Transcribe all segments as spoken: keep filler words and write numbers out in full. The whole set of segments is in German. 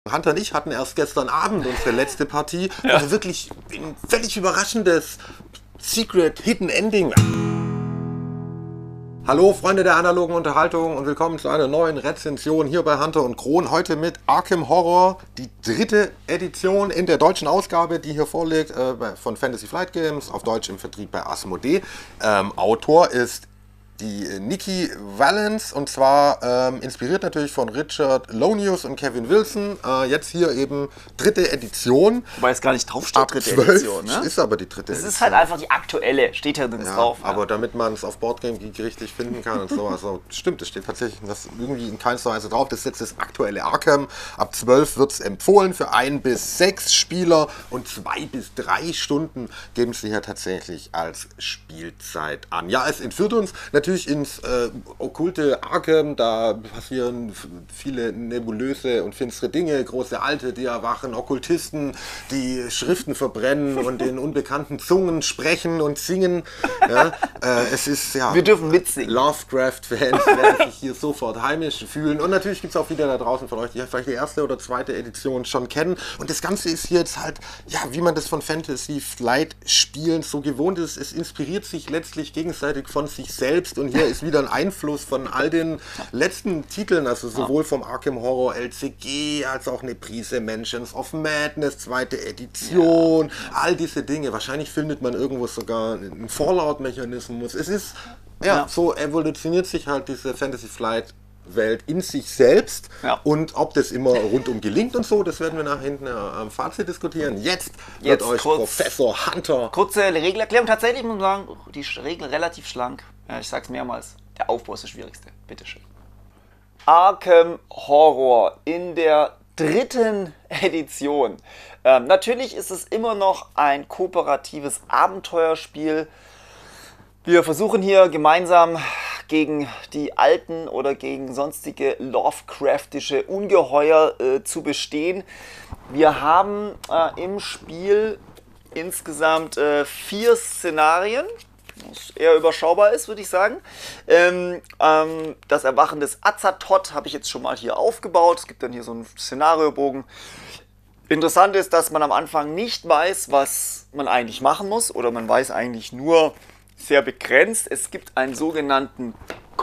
Hunter und ich hatten erst gestern Abend unsere letzte Partie. Ja. Also wirklich ein völlig überraschendes Secret Hidden Ending. Hallo Freunde der analogen Unterhaltung und willkommen zu einer neuen Rezension hier bei Hunter und Kron. Heute mit Arkham Horror, die dritte Edition in der deutschen Ausgabe, die hier vorliegt, äh, von Fantasy Flight Games, auf Deutsch im Vertrieb bei Asmodee. Ähm, Autor ist die Nikki Valance und zwar ähm, inspiriert natürlich von Richard Lonius und Kevin Wilson. Äh, jetzt hier eben dritte Edition. Wobei es gar nicht draufsteht, Ab dritte zwölf Edition, ne? ist aber die dritte Das Edition. ist halt einfach die aktuelle, steht hier nirgends Ja, drauf. aber ja. damit man es auf Boardgame Geek richtig finden kann und so, also stimmt, es steht tatsächlich das irgendwie in keinster Weise drauf. Das ist jetzt das aktuelle Arkham. Ab zwölf wird es empfohlen für ein bis sechs Spieler und zwei bis drei Stunden geben sie hier tatsächlich als Spielzeit an. Ja, es entführt uns natürlich ins äh, okkulte Arkham. Da passieren viele nebulöse und finstere Dinge, große Alte, die erwachen, Okkultisten, die Schriften verbrennen und in unbekannten Zungen sprechen und singen. Ja, äh, es ist ja. Wir dürfen mitsingen. Lovecraft-Fans werden sich hier sofort heimisch fühlen. Und natürlich gibt es auch wieder da draußen von euch, die vielleicht die erste oder zweite Edition schon kennen. Und das Ganze ist hier jetzt halt, ja, wie man das von Fantasy Flight Spielen so gewohnt ist. Es inspiriert sich letztlich gegenseitig von sich selbst. Und hier ist wieder ein Einfluss von all den letzten Titeln, also sowohl vom Arkham Horror L C G als auch eine Prise Mansions of Madness, zweite Edition, ja. All diese Dinge. Wahrscheinlich findet man irgendwo sogar einen Fallout-Mechanismus. Es ist, ja, ja, so evolutioniert sich halt diese Fantasy Flight Welt in sich selbst, ja. Und ob das immer rundum gelingt und so, das werden wir nach hinten am Fazit diskutieren. Jetzt wird Jetzt euch kurz, Professor Hunter... Kurze Regelerklärung, tatsächlich muss man sagen, die Regel relativ schlank. Ja, ich sag's mehrmals, der Aufbau ist das Schwierigste. Bitteschön. Arkham Horror in der dritten Edition. Ähm, natürlich ist es immer noch ein kooperatives Abenteuerspiel. Wir versuchen hier gemeinsam gegen die alten oder gegen sonstige Lovecraftische Ungeheuer äh, zu bestehen. Wir haben äh, im Spiel insgesamt äh, vier Szenarien, was eher überschaubar ist, würde ich sagen. Ähm, ähm, das Erwachen des Azathoth habe ich jetzt schon mal hier aufgebaut. Es gibt dann hier so einen Szenariobogen. Interessant ist, dass man am Anfang nicht weiß, was man eigentlich machen muss, oder man weiß eigentlich nur sehr begrenzt. Es gibt einen sogenannten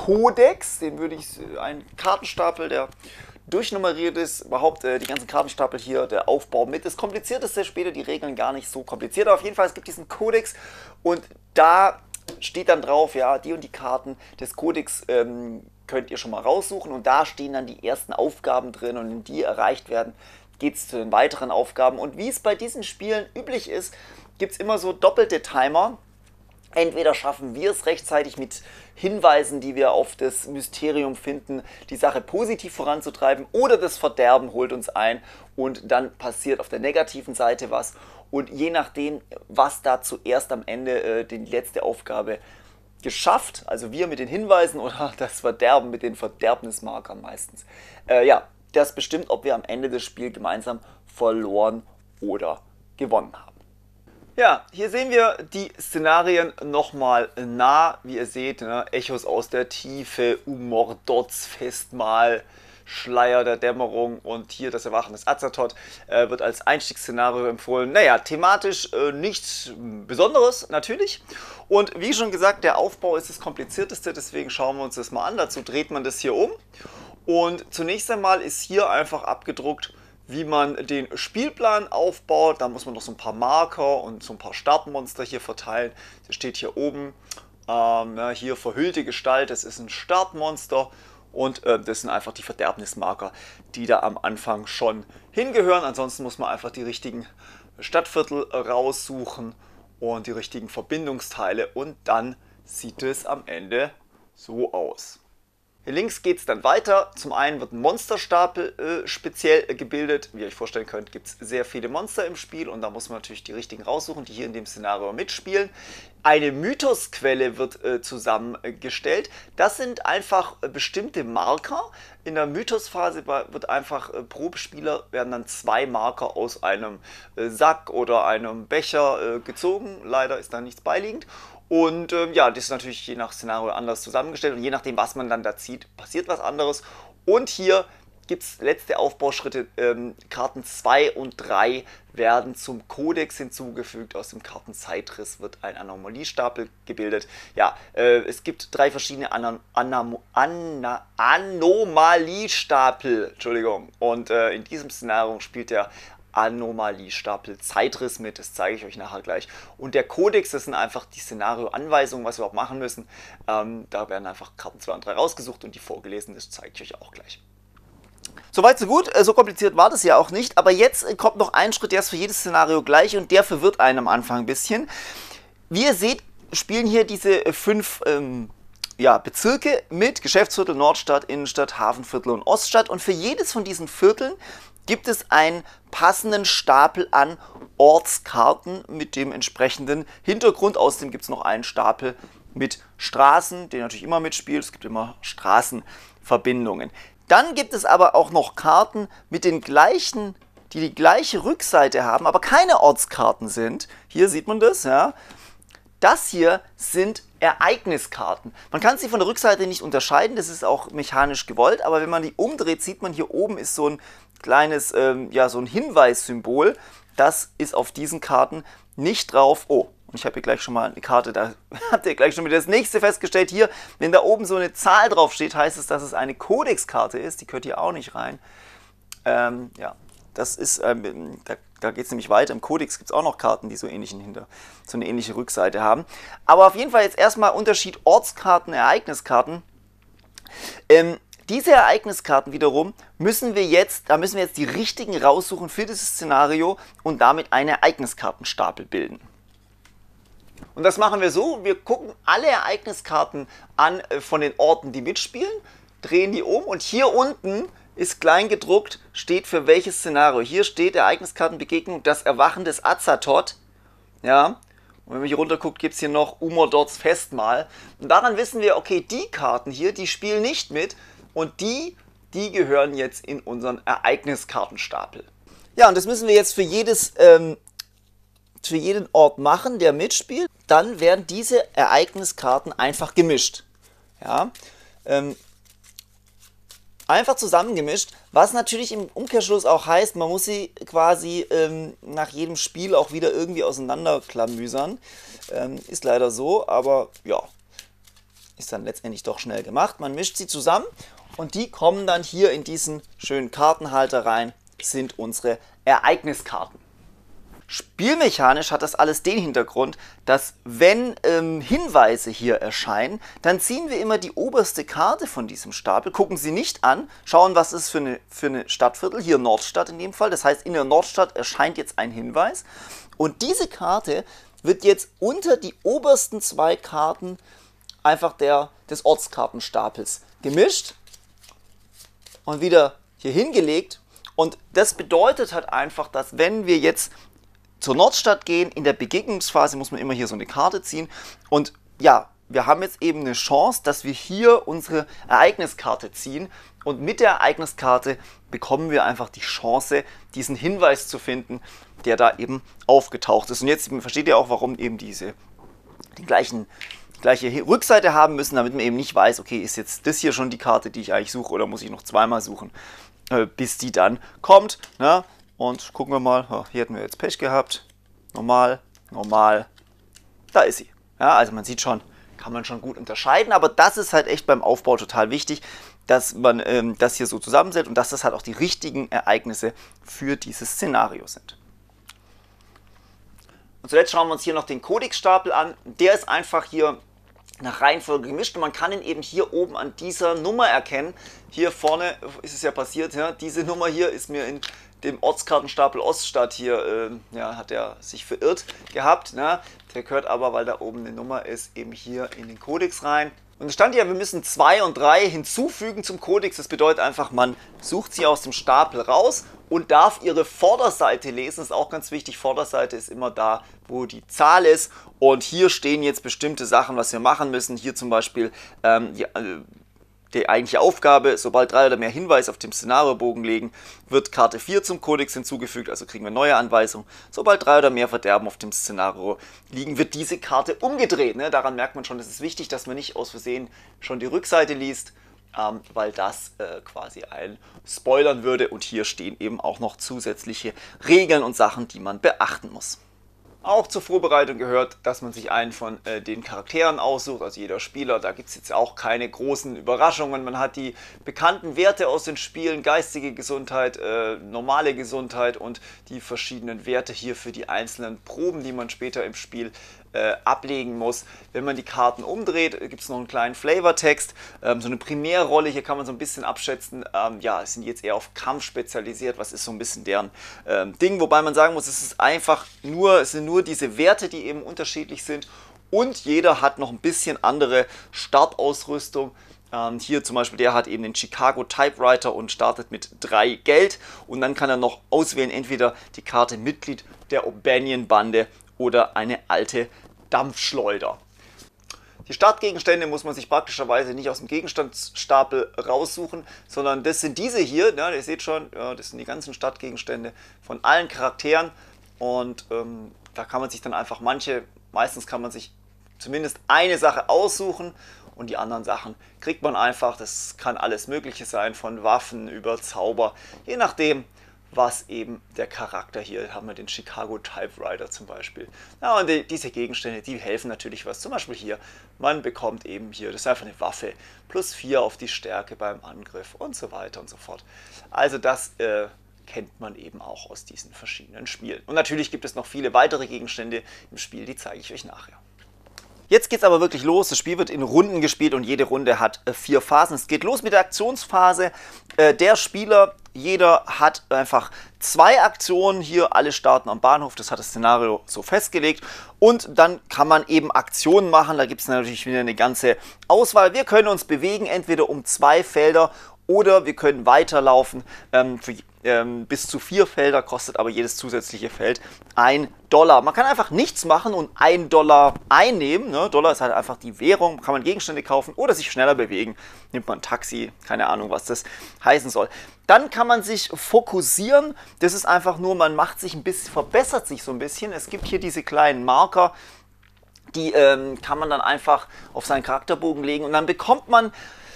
Kodex, den würde ich, einen Kartenstapel, der durchnummeriert ist, überhaupt äh, die ganzen Kartenstapel hier, der Aufbau mit. Das Komplizierteste, später die Regeln gar nicht so kompliziert, aber auf jeden Fall, es gibt diesen Kodex und da steht dann drauf, ja, die und die Karten des Kodex ähm, könnt ihr schon mal raussuchen und da stehen dann die ersten Aufgaben drin und wenn die erreicht werden, geht es zu den weiteren Aufgaben und wie es bei diesen Spielen üblich ist, gibt es immer so doppelte Timer. Entweder schaffen wir es rechtzeitig mit Hinweisen, die wir auf das Mysterium finden, die Sache positiv voranzutreiben oder das Verderben holt uns ein und dann passiert auf der negativen Seite was und je nachdem, was da zuerst am Ende äh, die letzte Aufgabe geschafft, also wir mit den Hinweisen oder das Verderben mit den Verderbnismarkern meistens, äh, ja, das bestimmt, ob wir am Ende des Spiels gemeinsam verloren oder gewonnen haben. Ja, hier sehen wir die Szenarien nochmal nah, wie ihr seht, ne? Echos aus der Tiefe, Umordots Festmahl, Schleier der Dämmerung und hier das Erwachen des Azathoth äh, wird als Einstiegsszenario empfohlen. Naja, thematisch äh, nichts Besonderes, natürlich. Und wie schon gesagt, der Aufbau ist das komplizierteste, deswegen schauen wir uns das mal an. Dazu dreht man das hier um. Und zunächst einmal ist hier einfach abgedruckt, wie man den Spielplan aufbaut. Da muss man noch so ein paar Marker und so ein paar Startmonster hier verteilen. Das steht hier oben, ähm, ja, hier verhüllte Gestalt, das ist ein Startmonster und äh, das sind einfach die Verderbnismarker, die da am Anfang schon hingehören. Ansonsten muss man einfach die richtigen Stadtviertel raussuchen und die richtigen Verbindungsteile und dann sieht es am Ende so aus. Hier links geht es dann weiter. Zum einen wird ein Monsterstapel äh, speziell äh, gebildet. Wie ihr euch vorstellen könnt, gibt es sehr viele Monster im Spiel und da muss man natürlich die richtigen raussuchen, die hier in dem Szenario mitspielen. Eine Mythosquelle wird äh, zusammengestellt. Das sind einfach äh, bestimmte Marker. In der Mythosphase wird einfach äh, pro Spieler werden dann zwei Marker aus einem äh, Sack oder einem Becher äh, gezogen. Leider ist da nichts beiliegend. Und ähm, ja, das ist natürlich je nach Szenario anders zusammengestellt und je nachdem, was man dann da zieht, passiert was anderes. Und hier gibt es letzte Aufbauschritte. Ähm, Karten zwei und drei werden zum Kodex hinzugefügt. Aus dem Kartenzeitriss wird ein Anomaliestapel gebildet. Ja, äh, es gibt drei verschiedene Ana Ana Ana Anomaliestapel. Entschuldigung. Und äh, in diesem Szenario spielt der Anomaliestapel Zeitriss mit, das zeige ich euch nachher gleich. Und der Kodex, das sind einfach die Szenarioanweisungen, was wir auch machen müssen. Ähm, da werden einfach Karten zwei und drei rausgesucht und die vorgelesen, das zeige ich euch auch gleich. Soweit so gut, so kompliziert war das ja auch nicht, aber jetzt kommt noch ein Schritt, der ist für jedes Szenario gleich und der verwirrt einen am Anfang ein bisschen. Wie ihr seht, spielen hier diese fünf ähm, ja, Bezirke mit: Geschäftsviertel, Nordstadt, Innenstadt, Hafenviertel und Oststadt, und für jedes von diesen Vierteln gibt es einen passenden Stapel an Ortskarten mit dem entsprechenden Hintergrund. Außerdem gibt es noch einen Stapel mit Straßen, der natürlich immer mitspielt. Es gibt immer Straßenverbindungen. Dann gibt es aber auch noch Karten mit den gleichen, die die gleiche Rückseite haben, aber keine Ortskarten sind. Hier sieht man das, ja. Das hier sind Ereigniskarten. Man kann sie von der Rückseite nicht unterscheiden, das ist auch mechanisch gewollt, aber wenn man die umdreht, sieht man, hier oben ist so ein kleines, ähm, ja, so ein Hinweissymbol. Das ist auf diesen Karten nicht drauf. Oh, und ich habe hier gleich schon mal eine Karte, da habt ihr gleich schon wieder das nächste festgestellt. Hier, wenn da oben so eine Zahl drauf steht, heißt es, dass es eine Codex-Karte ist. Die gehört hier auch nicht rein. Ähm, ja, das ist, ähm, da, da geht es nämlich weiter. Im Codex gibt es auch noch Karten, die so, ähnlichen Hinter, so eine ähnliche Rückseite haben. Aber auf jeden Fall jetzt erstmal Unterschied Ortskarten, Ereigniskarten. Ähm, Diese Ereigniskarten wiederum müssen wir jetzt, da müssen wir jetzt die richtigen raussuchen für dieses Szenario und damit einen Ereigniskartenstapel bilden. Und das machen wir so: Wir gucken alle Ereigniskarten an von den Orten, die mitspielen, drehen die um und hier unten ist klein gedruckt, steht für welches Szenario. Hier steht Ereigniskartenbegegnung, das Erwachen des Azathoth. Ja. Und wenn man hier runter guckt, gibt es hier noch Umordorts Festmahl. Und daran wissen wir, okay, die Karten hier, die spielen nicht mit. Und die, die gehören jetzt in unseren Ereigniskartenstapel. Ja, und das müssen wir jetzt für, jedes, ähm, für jeden Ort machen, der mitspielt. Dann werden diese Ereigniskarten einfach gemischt. Ja, ähm, einfach zusammengemischt, was natürlich im Umkehrschluss auch heißt, man muss sie quasi ähm, nach jedem Spiel auch wieder irgendwie auseinanderklamüsern. Ähm, ist leider so, aber ja, ist dann letztendlich doch schnell gemacht. Man mischt sie zusammen. Und die kommen dann hier in diesen schönen Kartenhalter rein, sind unsere Ereigniskarten. Spielmechanisch hat das alles den Hintergrund, dass wenn ähm, Hinweise hier erscheinen, dann ziehen wir immer die oberste Karte von diesem Stapel, gucken sie nicht an, schauen, was ist für eine, für eine Stadtviertel, hier Nordstadt in dem Fall. Das heißt, in der Nordstadt erscheint jetzt ein Hinweis und diese Karte wird jetzt unter die obersten zwei Karten einfach der, des Ortskartenstapels gemischt und wieder hier hingelegt. Und das bedeutet halt einfach, dass wenn wir jetzt zur Nordstadt gehen, in der Begegnungsphase muss man immer hier so eine Karte ziehen. Und ja, wir haben jetzt eben eine Chance, dass wir hier unsere Ereigniskarte ziehen. Und mit der Ereigniskarte bekommen wir einfach die Chance, diesen Hinweis zu finden, der da eben aufgetaucht ist. Und jetzt versteht ihr auch, warum eben diese den gleichen die gleiche Rückseite haben müssen, damit man eben nicht weiß, okay, ist jetzt das hier schon die Karte, die ich eigentlich suche, oder muss ich noch zweimal suchen, äh, bis die dann kommt. Ne? Und gucken wir mal, oh, hier hätten wir jetzt Pech gehabt. Normal, normal, da ist sie. Ja, also man sieht schon, kann man schon gut unterscheiden, aber das ist halt echt beim Aufbau total wichtig, dass man ähm, das hier so zusammensetzt und dass das halt auch die richtigen Ereignisse für dieses Szenario sind. Und zuletzt schauen wir uns hier noch den Codex-Stapel an. Der ist einfach hier nach Reihenfolge gemischt und man kann ihn eben hier oben an dieser Nummer erkennen. Hier vorne ist es ja passiert, ja, diese Nummer hier ist mir in dem Ortskartenstapel Oststadt hier, äh, ja, hat er sich verirrt gehabt. Ne? Der gehört aber, weil da oben eine Nummer ist, eben hier in den Codex rein. Und es stand ja, wir müssen zwei und drei hinzufügen zum Codex. Das bedeutet einfach, man sucht sie aus dem Stapel raus und darf ihre Vorderseite lesen. Das ist auch ganz wichtig. Vorderseite ist immer da, wo die Zahl ist. Und hier stehen jetzt bestimmte Sachen, was wir machen müssen. Hier zum Beispiel ähm, die, äh, die eigentliche Aufgabe: Sobald drei oder mehr Hinweise auf dem Szenariobogen liegen, wird Karte vier zum Kodex hinzugefügt, also kriegen wir neue Anweisungen. Sobald drei oder mehr Verderben auf dem Szenario liegen, wird diese Karte umgedreht. Ne? Daran merkt man schon, es ist wichtig, dass man nicht aus Versehen schon die Rückseite liest. ähm, weil das äh, quasi einen spoilern würde. Und hier stehen eben auch noch zusätzliche Regeln und Sachen, die man beachten muss. Auch zur Vorbereitung gehört, dass man sich einen von äh, den Charakteren aussucht, also jeder Spieler. Da gibt es jetzt auch keine großen Überraschungen. Man hat die bekannten Werte aus den Spielen, geistige Gesundheit, äh, normale Gesundheit und die verschiedenen Werte hier für die einzelnen Proben, die man später im Spiel äh, ablegen muss. Wenn man die Karten umdreht, gibt es noch einen kleinen Flavortext, ähm, so eine Primärrolle. Hier kann man so ein bisschen abschätzen, ähm, ja, sind die jetzt eher auf Kampf spezialisiert, was ist so ein bisschen deren ähm, Ding, wobei man sagen muss, es ist einfach nur, es sind nur diese Werte, die eben unterschiedlich sind und jeder hat noch ein bisschen andere Startausrüstung. Ähm, hier zum Beispiel, der hat eben den Chicago Typewriter und startet mit drei Geld und dann kann er noch auswählen, entweder die Karte Mitglied der O'Banion-Bande oder eine alte Dampfschleuder. Die Startgegenstände muss man sich praktischerweise nicht aus dem Gegenstandsstapel raussuchen, sondern das sind diese hier, ja, ihr seht schon, ja, das sind die ganzen Startgegenstände von allen Charakteren und ähm, da kann man sich dann einfach manche, meistens kann man sich zumindest eine Sache aussuchen und die anderen Sachen kriegt man einfach. Das kann alles Mögliche sein, von Waffen über Zauber, je nachdem, was eben der Charakter hier, haben wir den Chicago Typewriter zum Beispiel. Ja, und die, diese Gegenstände, die helfen natürlich was. Zum Beispiel hier, man bekommt eben hier, das ist einfach eine Waffe, plus vier auf die Stärke beim Angriff und so weiter und so fort. Also das äh, kennt man eben auch aus diesen verschiedenen Spielen. Und natürlich gibt es noch viele weitere Gegenstände im Spiel, die zeige ich euch nachher. Jetzt geht es aber wirklich los. Das Spiel wird in Runden gespielt und jede Runde hat äh, vier Phasen. Es geht los mit der Aktionsphase. Äh, der Spieler, jeder hat einfach zwei Aktionen. Hier alle starten am Bahnhof. Das hat das Szenario so festgelegt. Und dann kann man eben Aktionen machen. Da gibt es natürlich wieder eine ganze Auswahl. Wir können uns bewegen, entweder um zwei Felder oder wir können weiterlaufen. Ähm, für, ähm, bis zu vier Felder kostet aber jedes zusätzliche Feld ein Dollar. Man kann einfach nichts machen und ein Dollar einnehmen. Ne? Dollar ist halt einfach die Währung, kann man Gegenstände kaufen oder sich schneller bewegen. Nimmt man ein Taxi, keine Ahnung, was das heißen soll. Dann kann man sich fokussieren. Das ist einfach nur, man macht sich ein bisschen, verbessert sich so ein bisschen. Es gibt hier diese kleinen Marker, die ähm, kann man dann einfach auf seinen Charakterbogen legen und dann bekommt man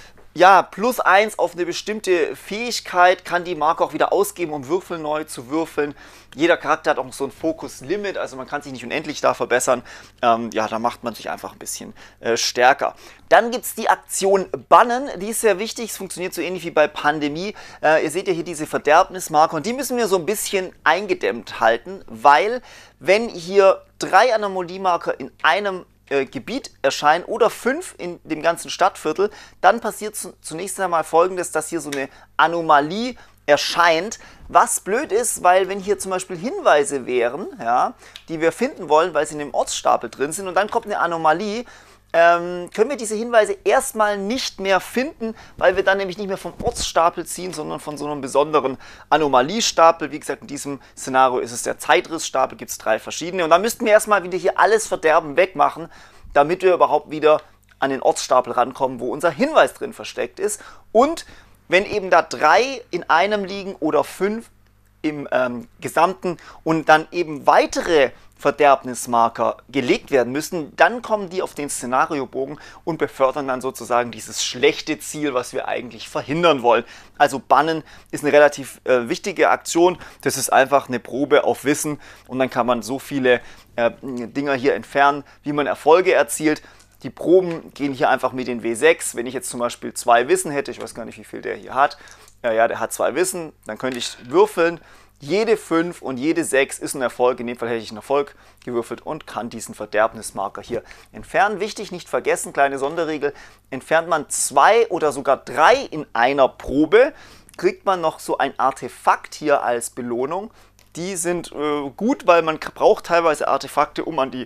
ja, plus eins auf eine bestimmte Fähigkeit, kann die Marke auch wieder ausgeben, um Würfel neu zu würfeln. Jeder Charakter hat auch so ein Fokus-Limit, also man kann sich nicht unendlich da verbessern. Ähm, ja, da macht man sich einfach ein bisschen äh, stärker. Dann gibt es die Aktion Bannen, die ist sehr wichtig, es funktioniert so ähnlich wie bei Pandemie. Äh, ihr seht ja hier diese Verderbnismarker und die müssen wir so ein bisschen eingedämmt halten, weil wenn hier drei Anomaliemarker in einem Gebiet erscheinen oder fünf in dem ganzen Stadtviertel, dann passiert zunächst einmal Folgendes, dass hier so eine Anomalie erscheint, was blöd ist, weil wenn hier zum Beispiel Hinweise wären, ja, die wir finden wollen, weil sie in dem Ortsstapel drin sind und dann kommt eine Anomalie, ähm, können wir diese Hinweise erstmal nicht mehr finden, weil wir dann nämlich nicht mehr vom Ortsstapel ziehen, sondern von so einem besonderen Anomaliestapel. Wie gesagt, in diesem Szenario ist es der Zeitrissstapel, gibt es drei verschiedene. Und da müssten wir erstmal wieder hier alles Verderben wegmachen, damit wir überhaupt wieder an den Ortsstapel rankommen, wo unser Hinweis drin versteckt ist. Und wenn eben da drei in einem liegen oder fünf im ähm, Gesamten und dann eben weitere Verderbnismarker gelegt werden müssen, dann kommen die auf den Szenariobogen und befördern dann sozusagen dieses schlechte Ziel, was wir eigentlich verhindern wollen. Also Bannen ist eine relativ äh, wichtige Aktion. Das ist einfach eine Probe auf Wissen und dann kann man so viele äh, Dinger hier entfernen, wie man Erfolge erzielt. Die Proben gehen hier einfach mit den W sechs. Wenn ich jetzt zum Beispiel zwei Wissen hätte, ich weiß gar nicht, wie viel der hier hat, ja, ja, der hat zwei Wissen, dann könnte ich würfeln. Jede fünf und jede sechs ist ein Erfolg. In dem Fall hätte ich einen Erfolg gewürfelt und kann diesen Verderbnismarker hier entfernen. Wichtig, nicht vergessen, kleine Sonderregel, entfernt man zwei oder sogar drei in einer Probe, kriegt man noch so ein Artefakt hier als Belohnung. Die sind äh, gut, weil man braucht teilweise Artefakte, um an die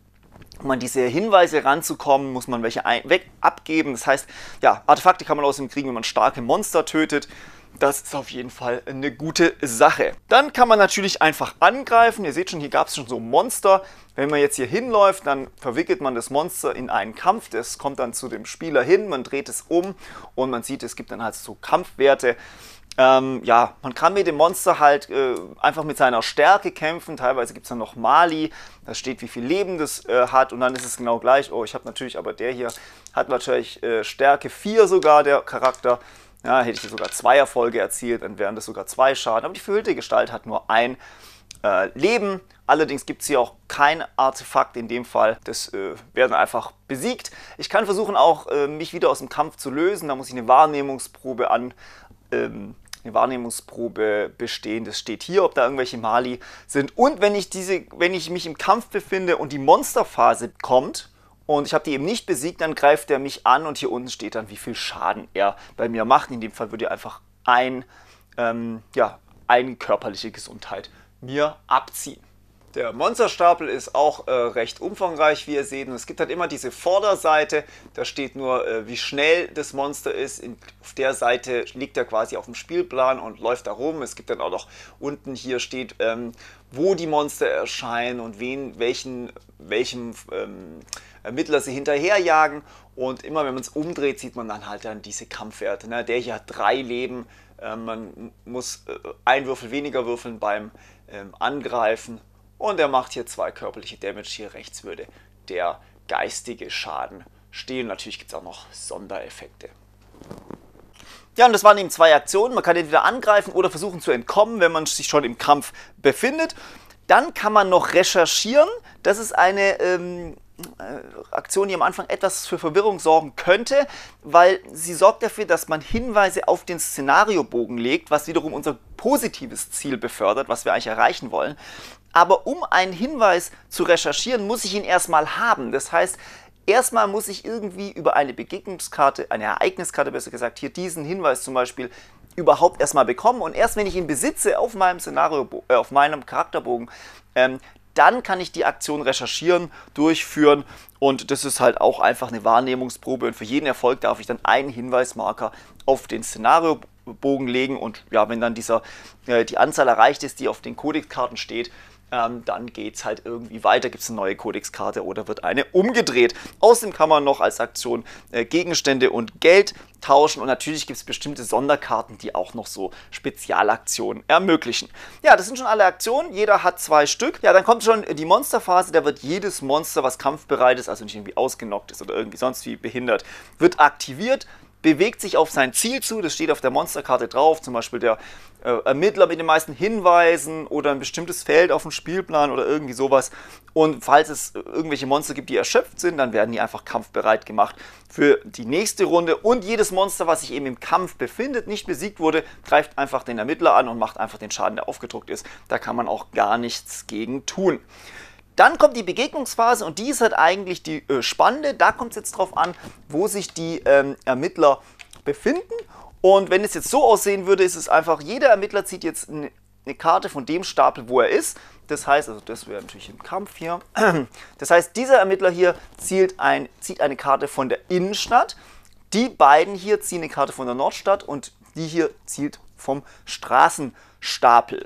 Um an diese Hinweise ranzukommen, muss man welche ein weg abgeben. Das heißt, ja, Artefakte kann man außerdem kriegen, wenn man starke Monster tötet. Das ist auf jeden Fall eine gute Sache. Dann kann man natürlich einfach angreifen. Ihr seht schon, hier gab es schon so Monster. Wenn man jetzt hier hinläuft, dann verwickelt man das Monster in einen Kampf. Das kommt dann zu dem Spieler hin, man dreht es um und man sieht, es gibt dann halt so Kampfwerte. Ähm, ja, man kann mit dem Monster halt äh, einfach mit seiner Stärke kämpfen. Teilweise gibt es dann noch Mali, da steht, wie viel Leben das äh, hat. Und dann ist es genau gleich. Oh, ich habe natürlich, aber der hier hat natürlich äh, Stärke vier sogar, der Charakter. Ja, hätte ich sogar zwei Erfolge erzielt, dann wären das sogar zwei Schaden. Aber die verhüllte Gestalt hat nur ein äh, Leben. Allerdings gibt es hier auch kein Artefakt in dem Fall. Das äh, werden einfach besiegt. Ich kann versuchen auch, äh, mich wieder aus dem Kampf zu lösen. Da muss ich eine Wahrnehmungsprobe an... Ähm, eine Wahrnehmungsprobe bestehen. Das steht hier, ob da irgendwelche Mali sind. Und wenn ich, diese, wenn ich mich im Kampf befinde und die Monsterphase kommt und ich habe die eben nicht besiegt, dann greift er mich an und hier unten steht dann, wie viel Schaden er bei mir macht. In dem Fall würde er einfach ein, ähm, ja, eine körperliche Gesundheit mir abziehen. Der Monsterstapel ist auch äh, recht umfangreich, wie ihr seht. Und es gibt halt immer diese Vorderseite, da steht nur, äh, wie schnell das Monster ist. In, auf der Seite liegt er quasi auf dem Spielplan und läuft da rum. Es gibt dann auch noch unten hier steht, ähm, wo die Monster erscheinen und wen, welchen, welchem ähm, Ermittler sie hinterherjagen. Und immer wenn man es umdreht, sieht man dann halt dann diese Kampfwerte. Ne? Der hier hat drei Leben. Äh, man muss äh, einen Würfel weniger würfeln beim ähm, Angreifen. Und er macht hier zwei körperliche Damage. Hier rechts würde der geistige Schaden stehen. Natürlich gibt es auch noch Sondereffekte. Ja, und das waren eben zwei Aktionen. Man kann entweder angreifen oder versuchen zu entkommen, wenn man sich schon im Kampf befindet. Dann kann man noch recherchieren. Das ist eine ähm, Aktion, die am Anfang etwas für Verwirrung sorgen könnte, weil sie sorgt dafür, dass man Hinweise auf den Szenariobogen legt, was wiederum unser positives Ziel befördert, was wir eigentlich erreichen wollen. Aber um einen Hinweis zu recherchieren, muss ich ihn erstmal haben. Das heißt, erstmal muss ich irgendwie über eine Begegnungskarte, eine Ereigniskarte besser gesagt, hier diesen Hinweis zum Beispiel überhaupt erstmal bekommen. Und erst wenn ich ihn besitze auf meinem Szenario, äh, auf meinem Charakterbogen, ähm, dann kann ich die Aktion recherchieren, durchführen. Und das ist halt auch einfach eine Wahrnehmungsprobe. Und für jeden Erfolg darf ich dann einen Hinweismarker auf den Szenariobogen legen. Und ja, wenn dann dieser, äh, die Anzahl erreicht ist, die auf den Kodexkarten steht, Ähm, dann geht es halt irgendwie weiter, gibt es eine neue Kodexkarte oder wird eine umgedreht. Außerdem kann man noch als Aktion äh, Gegenstände und Geld tauschen und natürlich gibt es bestimmte Sonderkarten, die auch noch so Spezialaktionen ermöglichen. Ja, das sind schon alle Aktionen, jeder hat zwei Stück. Ja, dann kommt schon die Monsterphase, da wird jedes Monster, was kampfbereit ist, also nicht irgendwie ausgenockt ist oder irgendwie sonst wie behindert, wird aktiviert, bewegt sich auf sein Ziel zu, das steht auf der Monsterkarte drauf, zum Beispiel der äh, Ermittler mit den meisten Hinweisen oder ein bestimmtes Feld auf dem Spielplan oder irgendwie sowas. Und falls es irgendwelche Monster gibt, die erschöpft sind, dann werden die einfach kampfbereit gemacht für die nächste Runde. Und jedes Monster, was sich eben im Kampf befindet, nicht besiegt wurde, greift einfach den Ermittler an und macht einfach den Schaden, der aufgedruckt ist. Da kann man auch gar nichts gegen tun. Dann kommt die Begegnungsphase und die ist halt eigentlich die äh, spannende. Da kommt es jetzt drauf an, wo sich die ähm, Ermittler befinden. Und wenn es jetzt so aussehen würde, ist es einfach, jeder Ermittler zieht jetzt eine, eine Karte von dem Stapel, wo er ist. Das heißt, also das wäre natürlich im Kampf hier. Das heißt, dieser Ermittler hier zielt ein, zieht eine Karte von der Innenstadt. Die beiden hier ziehen eine Karte von der Nordstadt und die hier zielt vom Straßenstapel.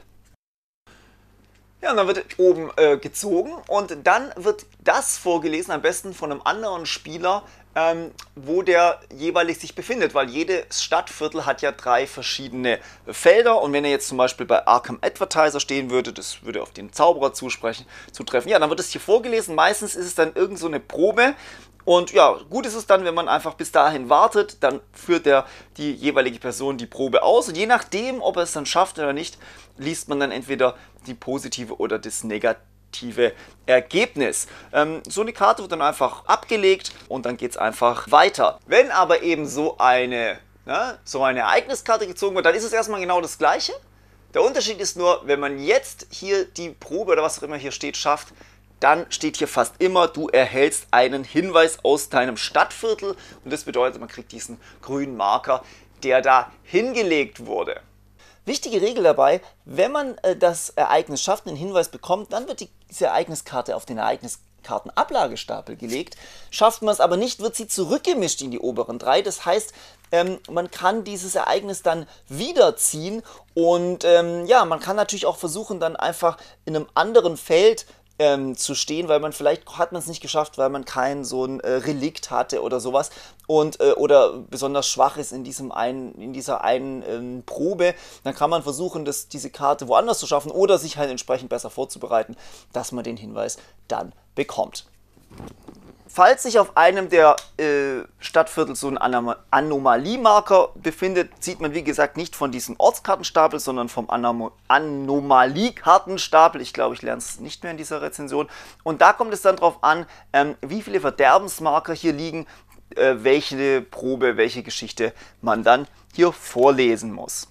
Ja, und dann wird oben äh, gezogen und dann wird das vorgelesen, am besten von einem anderen Spieler, ähm, wo der jeweilig sich befindet, weil jedes Stadtviertel hat ja drei verschiedene Felder und wenn er jetzt zum Beispiel bei Arkham Advertiser stehen würde, das würde auf den Zauberer zusprechen, zutreffen, ja, dann wird es hier vorgelesen, meistens ist es dann irgend so eine Probe. Und ja, gut ist es dann, wenn man einfach bis dahin wartet, dann führt der, die jeweilige Person die Probe aus. Und je nachdem, ob er es dann schafft oder nicht, liest man dann entweder die positive oder das negative Ergebnis. Ähm, so eine Karte wird dann einfach abgelegt und dann geht es einfach weiter. Wenn aber eben so eine, ne, so eine Ereigniskarte gezogen wird, dann ist es erstmal genau das Gleiche. Der Unterschied ist nur, wenn man jetzt hier die Probe oder was auch immer hier steht, schafft, dann steht hier fast immer, du erhältst einen Hinweis aus deinem Stadtviertel und das bedeutet, man kriegt diesen grünen Marker, der da hingelegt wurde. Wichtige Regel dabei, wenn man äh, das Ereignis schafft, einen Hinweis bekommt, dann wird die, diese Ereigniskarte auf den Ereigniskartenablagestapel gelegt. Schafft man es aber nicht, wird sie zurückgemischt in die oberen drei. Das heißt, ähm, man kann dieses Ereignis dann wiederziehen und ähm, ja, man kann natürlich auch versuchen, dann einfach in einem anderen Feld ähm, zu stehen, weil man vielleicht hat man es nicht geschafft, weil man kein so ein äh, Relikt hatte oder sowas und äh, oder besonders schwach ist in diesem einen, in dieser einen ähm, Probe, dann kann man versuchen, das, diese Karte woanders zu schaffen oder sich halt entsprechend besser vorzubereiten, dass man den Hinweis dann bekommt. Falls sich auf einem der äh, Stadtviertel so ein Anom Anomaliemarker befindet, sieht man wie gesagt nicht von diesem Ortskartenstapel, sondern vom Anom Anomaliekartenstapel. Ich glaube, ich lerne es nicht mehr in dieser Rezension. Und da kommt es dann darauf an, ähm, wie viele Verderbensmarker hier liegen, äh, welche Probe, welche Geschichte man dann hier vorlesen muss.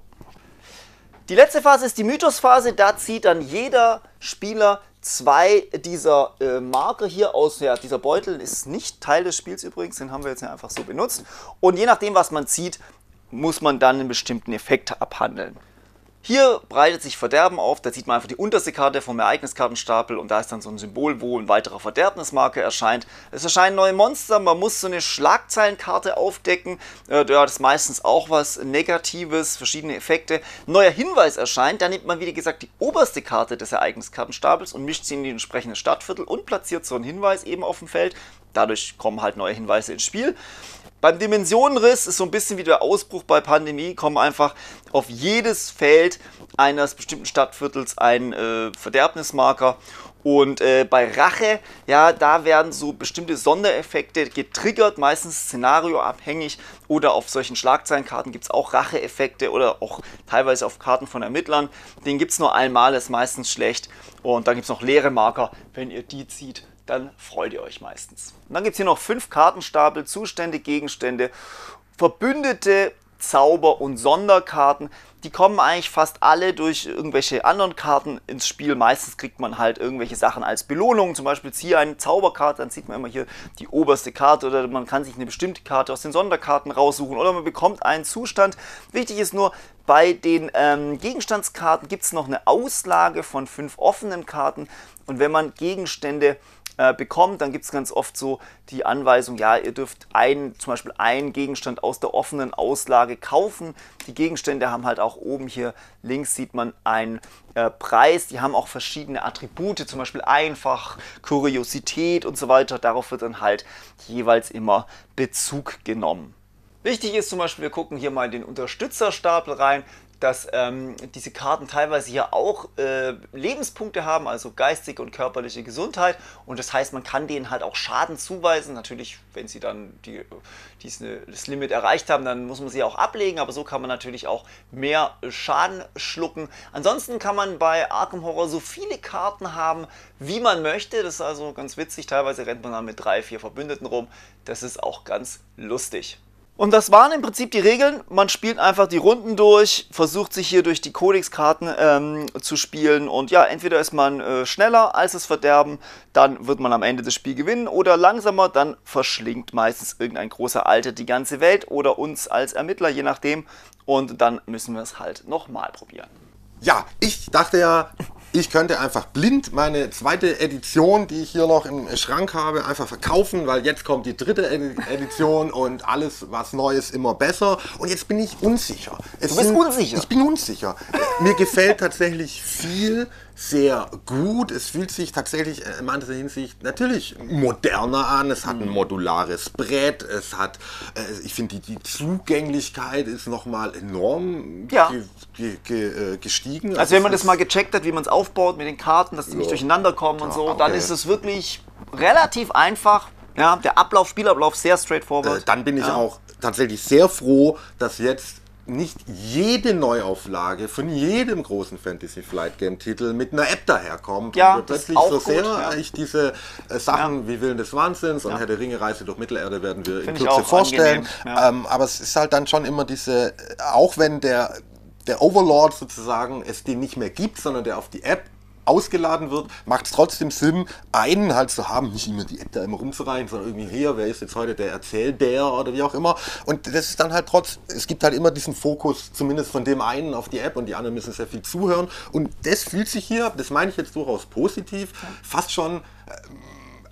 Die letzte Phase ist die Mythosphase. Da zieht dann jeder Spieler zwei dieser äh, Marker hier aus. Ja, dieser Beutel ist nicht Teil des Spiels übrigens, den haben wir jetzt ja einfach so benutzt. Und je nachdem, was man zieht, muss man dann einen bestimmten Effekt abhandeln. Hier breitet sich Verderben auf, da sieht man einfach die unterste Karte vom Ereigniskartenstapel und da ist dann so ein Symbol, wo ein weiterer Verderbnismarker erscheint. Es erscheinen neue Monster, man muss so eine Schlagzeilenkarte aufdecken, äh, ja, das ist meistens auch was Negatives, verschiedene Effekte. Ein neuer Hinweis erscheint, da nimmt man wie gesagt die oberste Karte des Ereigniskartenstapels und mischt sie in die entsprechende Stadtviertel und platziert so einen Hinweis eben auf dem Feld. Dadurch kommen halt neue Hinweise ins Spiel. Beim Dimensionenriss ist so ein bisschen wie der Ausbruch bei Pandemie, kommen einfach auf jedes Feld eines bestimmten Stadtviertels ein äh, Verderbnismarker. Und äh, bei Rache, ja, da werden so bestimmte Sondereffekte getriggert, meistens szenarioabhängig oder auf solchen Schlagzeilenkarten gibt es auch Racheeffekte oder auch teilweise auf Karten von Ermittlern. Den gibt es nur einmal, ist meistens schlecht. Und dann gibt es noch leere Marker, wenn ihr die zieht, dann freut ihr euch meistens. Und dann gibt es hier noch fünf Kartenstapel, Zustände, Gegenstände, Verbündete, Zauber und Sonderkarten. Die kommen eigentlich fast alle durch irgendwelche anderen Karten ins Spiel. Meistens kriegt man halt irgendwelche Sachen als Belohnung. Zum Beispiel ziehe eine Zauberkarte, dann sieht man immer hier die oberste Karte oder man kann sich eine bestimmte Karte aus den Sonderkarten raussuchen oder man bekommt einen Zustand. Wichtig ist nur, bei den ähm, Gegenstandskarten gibt es noch eine Auslage von fünf offenen Karten und wenn man Gegenstände äh, bekommt, dann gibt es ganz oft so die Anweisung, ja, ihr dürft einen, zum Beispiel einen Gegenstand aus der offenen Auslage kaufen. Die Gegenstände haben halt auch oben hier links sieht man einen äh, Preis, die haben auch verschiedene Attribute, zum Beispiel einfach, Kuriosität und so weiter. Darauf wird dann halt jeweils immer Bezug genommen. Wichtig ist zum Beispiel, wir gucken hier mal in den Unterstützerstapel rein, dass ähm, diese Karten teilweise hier auch äh, Lebenspunkte haben, also geistige und körperliche Gesundheit. Und das heißt, man kann denen halt auch Schaden zuweisen. Natürlich, wenn sie dann die, diese, das Limit erreicht haben, dann muss man sie auch ablegen. Aber so kann man natürlich auch mehr Schaden schlucken. Ansonsten kann man bei Arkham Horror so viele Karten haben, wie man möchte. Das ist also ganz witzig. Teilweise rennt man dann mit drei, vier Verbündeten rum. Das ist auch ganz lustig. Und das waren im Prinzip die Regeln. Man spielt einfach die Runden durch, versucht sich hier durch die Codex-Karten ähm, zu spielen und ja, entweder ist man äh, schneller als das Verderben, dann wird man am Ende das Spiel gewinnen oder langsamer, dann verschlingt meistens irgendein großer Alter die ganze Welt oder uns als Ermittler, je nachdem, und dann müssen wir es halt nochmal probieren. Ja, ich dachte ja, ich könnte einfach blind meine zweite Edition, die ich hier noch im Schrank habe, einfach verkaufen, weil jetzt kommt die dritte Edition und alles, was neu ist, immer besser. Und jetzt bin ich unsicher. Es du bist sind, unsicher? Ich bin unsicher. Mir gefällt tatsächlich viel sehr gut. Es fühlt sich tatsächlich in mancher Hinsicht natürlich moderner an. Es hat ein modulares Brett. Es hat, äh, ich finde, die, die Zugänglichkeit ist nochmal enorm ja. ge, ge, ge, gestiegen. Also, also wenn man das mal gecheckt hat, wie man es aufbaut mit den Karten, dass die ja. nicht durcheinander kommen und so, okay. dann ist es wirklich relativ einfach. Ja, der Ablauf, Spielablauf sehr straightforward. Äh, dann bin ich ja. auch tatsächlich sehr froh, dass jetzt nicht jede Neuauflage von jedem großen Fantasy Flight Game Titel mit einer App daherkommt. Ja, und plötzlich auch so gut, sehr ja. ich diese äh, Sachen ja. wie Willen des Wahnsinns und ja. Herr der Ringe Reise durch Mittelerde werden wir Find in Kürze vorstellen. Ja. Ähm, aber es ist halt dann schon immer diese, auch wenn der, der Overlord sozusagen es den nicht mehr gibt, sondern der auf die App ausgeladen wird, macht es trotzdem Sinn, einen halt zu haben, nicht immer die App da immer rumzureichen, sondern irgendwie hier, wer ist jetzt heute der Erzählbär oder wie auch immer. Und das ist dann halt trotz, es gibt halt immer diesen Fokus, zumindest von dem einen auf die App und die anderen müssen sehr viel zuhören. Und das fühlt sich hier, das meine ich jetzt durchaus positiv, fast schon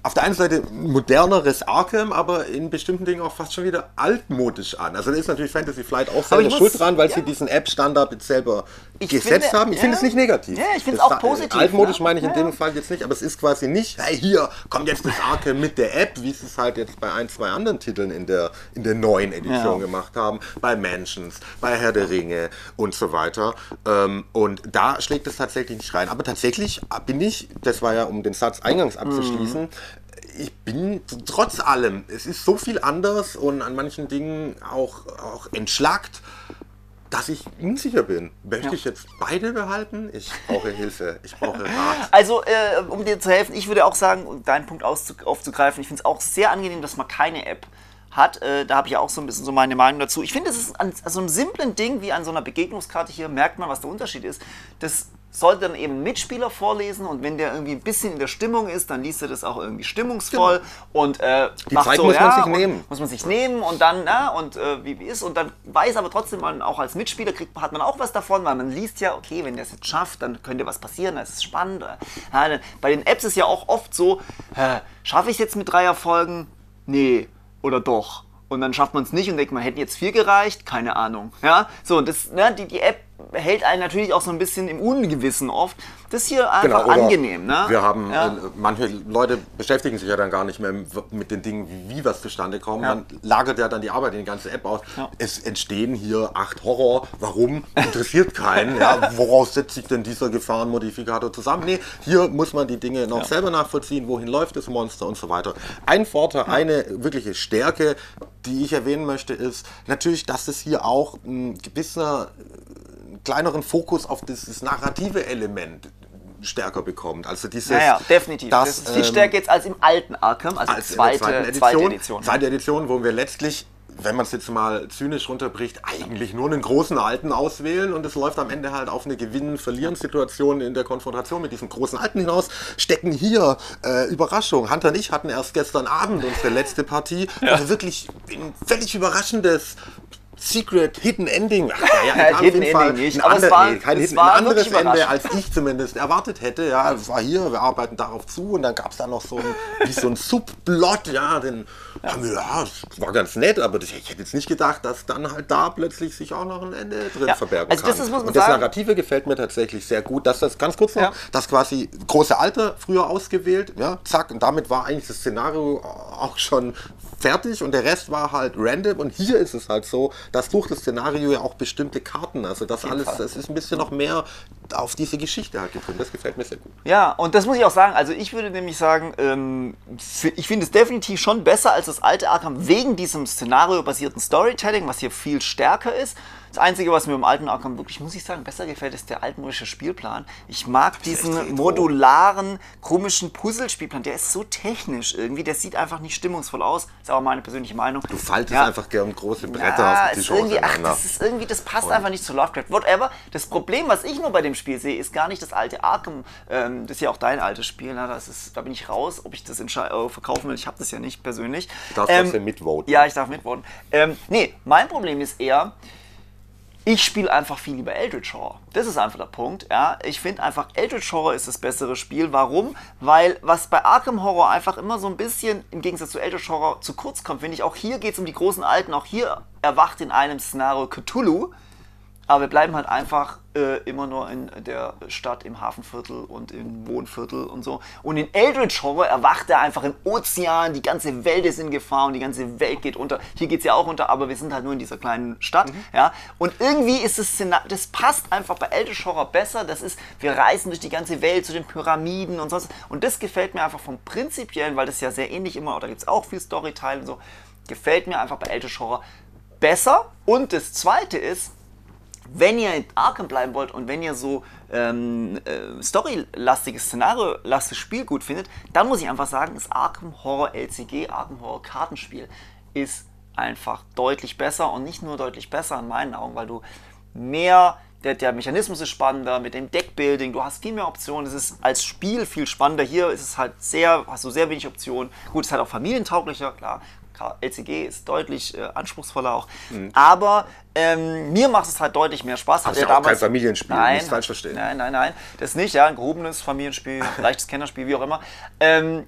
auf der einen Seite moderneres Arkham, aber in bestimmten Dingen auch fast schon wieder altmodisch an. Also da ist natürlich Fantasy Flight auch selber muss, schuld dran, weil ja. sie diesen App-Standard jetzt selber Ich gesetzt finde, haben. Ich ja. finde es nicht negativ. Ja, ich finde es Das auch da- positiv. Altmodisch ne? meine ich in ja. dem Fall jetzt nicht, aber es ist quasi nicht, hey, hier kommt jetzt das Arkham mit der App, wie sie es halt jetzt bei ein, zwei anderen Titeln in der, in der neuen Edition Ja. gemacht haben, bei Mansions, bei Herr der Ringe und so weiter. Ähm, und da schlägt es tatsächlich nicht rein. Aber tatsächlich bin ich, das war ja, um den Satz eingangs abzuschließen, ich bin trotz allem, es ist so viel anders und an manchen Dingen auch, auch entschlackt, dass ich unsicher bin. Möchte Ja. ich jetzt beide behalten? Ich brauche Hilfe, ich brauche Rat. Also, äh, um dir zu helfen, ich würde auch sagen, um deinen Punkt auszu- aufzugreifen, ich finde es auch sehr angenehm, dass man keine App hat. Äh, da habe ich ja auch so ein bisschen so meine Meinung dazu. Ich finde, es ist an so einem simplen Ding wie an so einer Begegnungskarte hier, merkt man, was der Unterschied ist. Das sollte dann eben ein Mitspieler vorlesen und wenn der irgendwie ein bisschen in der Stimmung ist, dann liest er das auch irgendwie stimmungsvoll und äh, Die macht Zeit so, muss man ja, sich und nehmen. Muss man sich nehmen und dann, na, und äh, wie, wie ist und dann weiß aber trotzdem man auch als Mitspieler kriegt, hat man auch was davon, weil man liest ja, okay, wenn der es jetzt schafft, dann könnte was passieren, das ist spannend. Ja, dann, bei den Apps ist ja auch oft so, äh, schaffe ich es jetzt mit drei Erfolgen? Nee, oder doch? Und dann schafft man es nicht und denkt, man hätte jetzt vier gereicht, keine Ahnung. Ja, so, und das, ne, die, die App hält einen natürlich auch so ein bisschen im Ungewissen oft. Das ist hier einfach oder angenehm. Ne? Wir haben, Ja. äh, manche Leute beschäftigen sich ja dann gar nicht mehr mit den Dingen, wie, wie was zustande kommt. Ja. Man lagert ja dann die Arbeit in die ganze App aus. Ja. Es entstehen hier acht Horror. Warum? Interessiert keinen. Ja, woraus setzt sich denn dieser Gefahrenmodifikator zusammen? Nee, hier muss man die Dinge noch Ja. selber nachvollziehen. Wohin läuft das Monster und so weiter. Ein Vorteil, eine wirkliche Stärke, die ich erwähnen möchte, ist natürlich, dass es hier auch ein gewisser kleineren Fokus auf dieses narrative Element stärker bekommt. Also dieses, Ja, ja, definitiv. Das, Das, ist viel ähm, stärker jetzt als im alten Arkham, also als in der zweite, zweiten zweite Edition. Edition. Zweite Edition, wo wir letztlich, wenn man es jetzt mal zynisch runterbricht, eigentlich nur einen großen Alten auswählen und es läuft am Ende halt auf eine Gewinn-Verlieren-Situation in der Konfrontation mit diesem großen Alten hinaus. Stecken hier, äh, Überraschung, Hunter und ich hatten erst gestern Abend unsere letzte Partie, ja. wo wir wirklich ein völlig überraschendes Secret, Hidden Ending. Ach, ja, ja, auf Hidden jeden Fall Ending nicht, ein aber ander, es war- nee, kein es Hidden, war ein anderes wirklich Ende, überraschend. als ich zumindest erwartet hätte. Ja, es war hier, wir arbeiten darauf zu und dann gab es da noch so ein, wie so ein Subplot, ja, den haben wir, ja, das war ganz nett, aber das, ich hätte jetzt nicht gedacht, dass dann halt da plötzlich sich auch noch ein Ende drin Ja, verbergen also kann. das ist, muss man und das sagen- Narrative gefällt mir tatsächlich sehr gut, dass das, ganz kurz noch, Ja. das quasi große Alter früher ausgewählt, ja, zack, und damit war eigentlich das Szenario auch schon fertig und der Rest war halt random und hier ist es halt so, dass durch das Szenario ja auch bestimmte Karten, also das alles, Fall. das ist ein bisschen noch mehr auf diese Geschichte halt getrimmt, das gefällt mir sehr gut. Ja, und das muss ich auch sagen, also ich würde nämlich sagen, ähm, für, ich finde es definitiv schon besser als das alte Arkham wegen diesem szenariobasierten Storytelling, was hier viel stärker ist. Das Einzige, was mir im alten Arkham wirklich, muss ich sagen, besser gefällt, ist der altmodische Spielplan. Ich mag diesen echt retro. modularen, komischen Puzzlespielplan. Der ist so technisch irgendwie, der sieht einfach nicht stimmungsvoll aus. Ist aber meine persönliche Meinung. Du faltest Ja. einfach gern große Bretter Ja, auf den ist Tisch irgendwie, ach, auseinander. das ist irgendwie, das passt einfach nicht zu Lovecraft. Whatever. Das Problem, was ich nur bei dem Spiel sehe, ist gar nicht das alte Arkham. Ähm, das ist ja auch dein altes Spiel. Na, das ist, da bin ich raus, ob ich das entschei- äh, verkaufen will. Ich habe das ja nicht persönlich. Du darfst trotzdem mitvoten. Ja, ich darf mitvoten. Ähm, nee, mein Problem ist eher, ich spiele einfach viel lieber Eldritch Horror. Das ist einfach der Punkt. Ja. Ich finde einfach, Eldritch Horror ist das bessere Spiel. Warum? Weil was bei Arkham Horror einfach immer so ein bisschen im Gegensatz zu Eldritch Horror zu kurz kommt, finde ich, auch hier geht es um die großen Alten. Auch hier erwacht in einem Szenario Cthulhu. Aber wir bleiben halt einfach äh, immer nur in der Stadt, im Hafenviertel und im Wohnviertel und so. Und in Eldritch Horror erwacht er einfach im Ozean, die ganze Welt ist in Gefahr und die ganze Welt geht unter. Hier geht es ja auch unter, aber wir sind halt nur in dieser kleinen Stadt. Mhm. Ja? Und irgendwie ist das Szenario, das passt einfach bei Eldritch Horror besser. Das ist, wir reisen durch die ganze Welt zu den Pyramiden und sonst. Und das gefällt mir einfach vom Prinzipiellen, weil das ja sehr ähnlich immer, oder gibt es auch viel Storyteil und so, gefällt mir einfach bei Eldritch Horror besser. Und das Zweite ist, wenn ihr in Arkham bleiben wollt und wenn ihr so ähm, äh, storylastiges, szenariolastiges Spiel gut findet, dann muss ich einfach sagen, das Arkham Horror L C G, Arkham Horror Kartenspiel ist einfach deutlich besser und nicht nur deutlich besser in meinen Augen, weil du mehr, der, der Mechanismus ist spannender mit dem Deckbuilding, du hast viel mehr Optionen, es ist als Spiel viel spannender. Hier ist es halt sehr, hast du sehr wenig Optionen. Gut, es ist halt auch familientauglicher, klar. L C G ist deutlich äh, anspruchsvoller auch, mhm. aber ähm, mir macht es halt deutlich mehr Spaß. Das ist ja auch kein Familienspiel, nein, nicht falsch verstehen. Nein, nein, nein, das nicht, ja, ein gehobenes Familienspiel, leichtes Kennerspiel, wie auch immer. Ähm,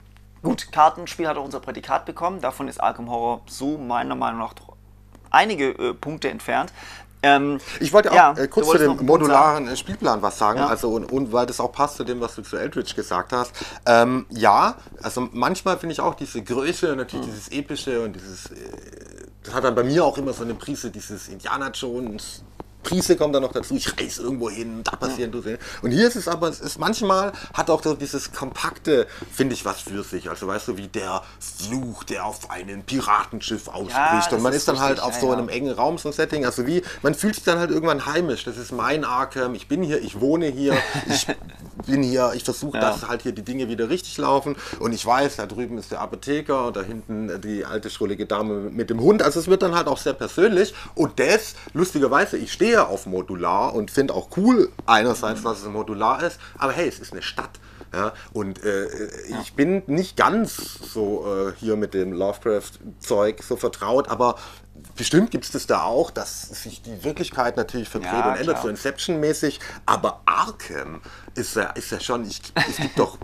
Gut, Kartenspiel hat auch unser Prädikat bekommen. Davon ist Arkham Horror so meiner Meinung nach doch einige äh, Punkte entfernt. Ähm, ich wollte auch ja, äh, kurz zu dem modularen sagen. Spielplan was sagen, ja. also und, und weil das auch passt zu dem, was du zu Eldritch gesagt hast. Ähm, ja, also manchmal finde ich auch diese Größe, natürlich mhm. dieses Epische und dieses, äh, das hat dann bei mir auch immer so eine Prise, dieses Indiana Jones. Prise kommt dann noch dazu, ich reise irgendwo hin, da passieren ja. du. Und hier ist es aber, es ist manchmal, hat auch so dieses Kompakte, finde ich, was für sich. Also weißt du, wie der Fluch, der auf einem Piratenschiff ausbricht. Ja, und man ist, ist dann halt auf ja, so einem ja. engen Raum, so ein Setting. Also wie, man fühlt sich dann halt irgendwann heimisch. Das ist mein Arkham, ich bin hier, ich wohne hier, ich bin hier, ich versuche, ja. dass halt hier die Dinge wieder richtig laufen. Und ich weiß, da drüben ist der Apotheker und da hinten die alte schrullige Dame mit dem Hund. Also es wird dann halt auch sehr persönlich. Und das, lustigerweise, ich stehe auf modular und finde auch cool einerseits, dass es modular ist, aber hey, es ist eine Stadt. Ja, und äh, ja. ich bin nicht ganz so äh, hier mit dem Lovecraft-Zeug so vertraut, aber bestimmt gibt es das da auch, dass sich die Wirklichkeit natürlich verdreht ja, und ändert, klar. so Inception-mäßig, aber Arkham ist ja, ist ja schon, ich, es gibt doch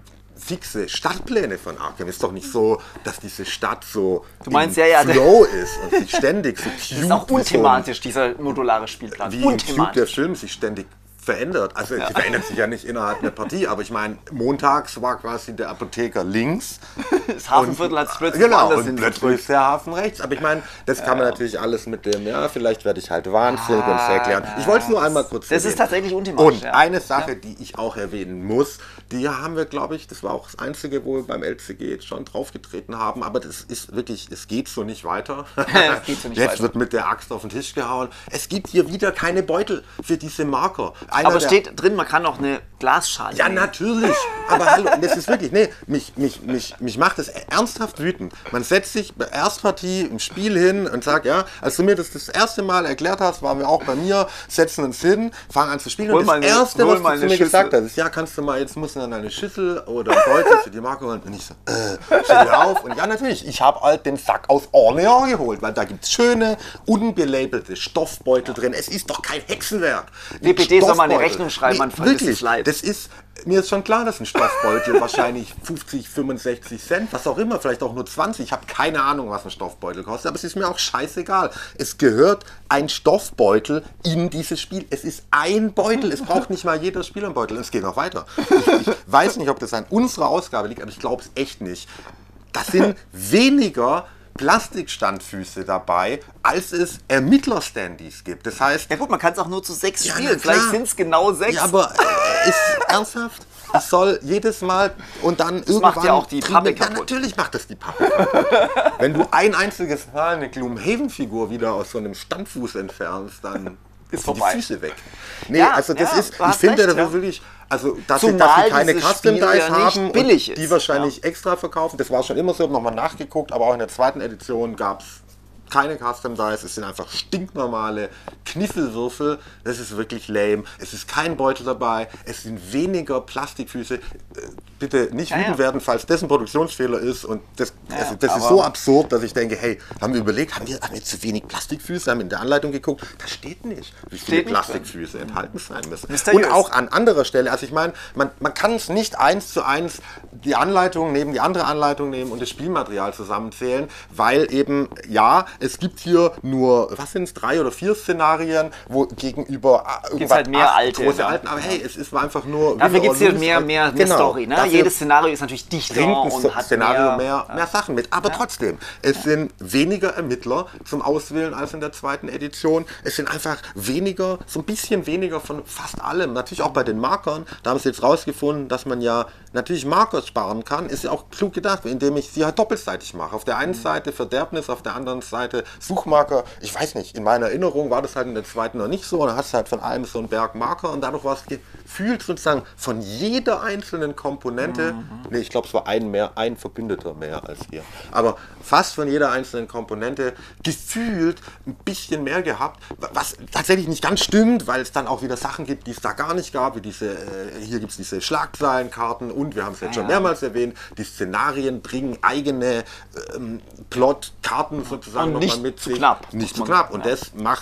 fixe Stadtpläne von Arkham. Ist doch nicht so, dass diese Stadt so du meinst, ja, ja, Flow ist und sich ständig so cute. Das ist auch unthematisch, dieser modulare Spielplan. Wie im Cube der Film sich ständig verändert. Also ja. die verändert sich ja nicht innerhalb einer Partie, aber ich meine, montags war quasi der Apotheker links. Das Hafenviertel hat es plötzlich genau, und plötzlich ist der Hafen rechts. Aber ich meine, das kann man ja. natürlich alles mit dem, ja, vielleicht werde ich halt wahnsinnig ah, und zu erklären. Ich wollte es nur einmal kurz Das erwähnen. Ist tatsächlich unthematisch. Und ja. eine Sache, die ich auch erwähnen muss, die haben wir, glaube ich, das war auch das Einzige, wo wir beim L C G schon draufgetreten haben, aber das ist wirklich, es geht so nicht weiter. geht so nicht Jetzt weiter. Wird mit der Axt auf den Tisch gehauen. Es gibt hier wieder keine Beutel für diese Marker. Einer aber steht drin, man kann auch eine Glasschale Ja, nehmen. Natürlich. Aber hallo, das ist wirklich, nee, mich, mich, mich, mich macht das ernsthaft wütend. Man setzt sich bei Erstpartie im Spiel hin und sagt, ja, als du mir das das erste Mal erklärt hast, waren wir auch bei mir, setzen uns hin, fangen an zu spielen. Hol und das meine, Erste, was du zu mir Schüssel. gesagt hast, ist, ja, kannst du mal, jetzt musst du dann eine Schüssel oder ein Beutel für die Marke holen. Und ich so, äh, stell dir auf. Und ja, natürlich, ich habe halt den Sack aus Orléans geholt, weil da gibt es schöne, unbelabelte Stoffbeutel drin. Es ist doch kein Hexenwerk. D P D soll mal eine Rechnung schreiben, man nee, wirklich, das ist, mir ist schon klar, dass ein Stoffbeutel wahrscheinlich fünfzig, fünfundsechzig Cent, was auch immer, vielleicht auch nur zwanzig, ich habe keine Ahnung, was ein Stoffbeutel kostet, aber es ist mir auch scheißegal. Es gehört ein Stoffbeutel in dieses Spiel. Es ist ein Beutel, es braucht nicht mal jeder Spieler einen Beutel. Es geht noch weiter. Ich, ich weiß nicht, ob das an unserer Ausgabe liegt, aber ich glaube es echt nicht. Das sind weniger Plastikstandfüße dabei, als es Ermittler-Standys gibt. Das heißt... Ja gut, man kann es auch nur zu sechs ja, spielen. Vielleicht sind es genau sechs. Ja, aber äh, ist ernsthaft? Es soll jedes Mal und dann das irgendwann... macht ja auch die Pappe kaputt. Ja, natürlich macht das die Pappe kaputt. Wenn du ein einziges Mal eine Gloomhaven-Figur wieder aus so einem Standfuß entfernst, dann ist sind vorbei. die Füße weg. Nee, ja, also das ja, ist... Ich finde, recht, das ja. ist wirklich... Also, dass Zumal sie, dass sie keine Custom Dice ja haben billig und die ist. wahrscheinlich ja. extra verkaufen. Das war schon immer so, ich habe nochmal nachgeguckt, aber auch in der zweiten Edition gab es keine Custom Dice, es sind einfach stinknormale Kniffelwürfel. Das ist wirklich lame. Es ist kein Beutel dabei, es sind weniger Plastikfüße. Bitte nicht ja, wütend ja. werden, falls das ein Produktionsfehler ist. Und das, ja, also das ist so absurd, dass ich denke, hey, haben wir überlegt, haben wir, haben wir zu wenig Plastikfüße? Haben wir in der Anleitung geguckt? Da steht nicht, wie viele Plastikfüße enthalten sein müssen. Mysteriös. Und auch an anderer Stelle, also ich meine, man, man kann es nicht eins zu eins die Anleitung nehmen, die andere Anleitung nehmen und das Spielmaterial zusammenzählen, weil eben, ja, es gibt hier nur, was sind es, drei oder vier Szenarien, wo gegenüber gibt's halt mehr alte, große ne? Alten, aber hey, es ist einfach nur... Dafür gibt es hier mehr, mehr, mehr genau, Story, ne? Jedes Szenario ist natürlich dichter bringt ein und hat Szenario mehr, mehr, mehr, mehr Sachen mit. Aber ja. trotzdem, es ja. sind weniger Ermittler zum Auswählen als in der zweiten Edition. Es sind einfach weniger, so ein bisschen weniger von fast allem. Natürlich auch bei den Markern. Da haben sie jetzt rausgefunden, dass man ja natürlich Marker sparen kann. Ist ja auch klug gedacht, indem ich sie halt doppelseitig mache. Auf der einen mhm. Seite Verderbnis, auf der anderen Seite Suchmarker. Ich weiß nicht, in meiner Erinnerung war das halt in der zweiten noch nicht so. Da hast du halt von allem so einen Berg Marker und dadurch war es gefühlt sozusagen von jeder einzelnen Komponente, mhm. nee, ich glaube es war ein mehr, ein Verbündeter mehr als hier, aber fast von jeder einzelnen Komponente gefühlt ein bisschen mehr gehabt, was tatsächlich nicht ganz stimmt, weil es dann auch wieder Sachen gibt, die es da gar nicht gab, wie diese, äh, hier gibt es diese Schlagzeilenkarten und wir haben es jetzt schon mehrmals erwähnt, die Szenarien bringen eigene ähm, Plotkarten sozusagen nochmal mit zu sich. Knapp. Nicht zu knapp und das macht